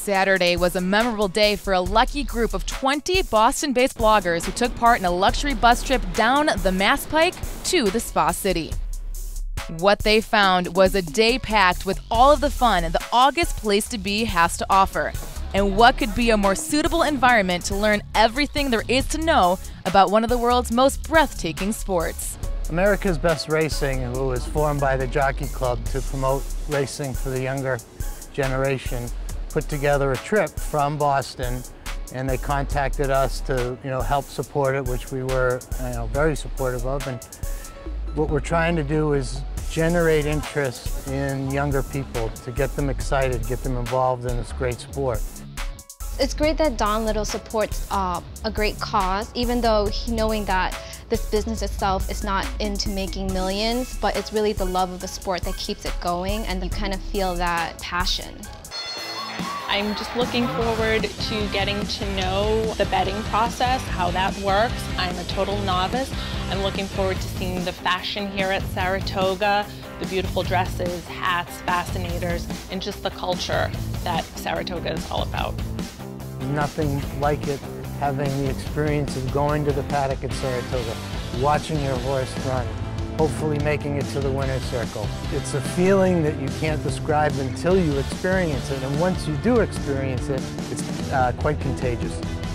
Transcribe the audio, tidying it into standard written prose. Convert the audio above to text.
Saturday was a memorable day for a lucky group of 20 Boston-based bloggers who took part in a luxury bus trip down the Mass Pike to the Spa City. What they found was a day packed with all of the fun the August place to be has to offer. And what could be a more suitable environment to learn everything there is to know about one of the world's most breathtaking sports. America's Best Racing, who was formed by the Jockey Club to promote racing for the younger generation, put together a trip from Boston, and they contacted us to help support it, which we were very supportive of. And what we're trying to do is generate interest in younger people, to get them excited, get them involved in this great sport. It's great that Don Little supports a great cause, even though knowing that this business itself is not into making millions, but it's really the love of the sport that keeps it going, and you kind of feel that passion. I'm just looking forward to getting to know the betting process, how that works. I'm a total novice. I'm looking forward to seeing the fashion here at Saratoga, the beautiful dresses, hats, fascinators, and just the culture that Saratoga is all about. Nothing like it, having the experience of going to the paddock at Saratoga, watching your horse run, hopefully making it to the winner's circle. It's a feeling that you can't describe until you experience it, and once you do experience it, it's quite contagious.